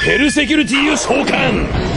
ヘルセキュリティを召喚。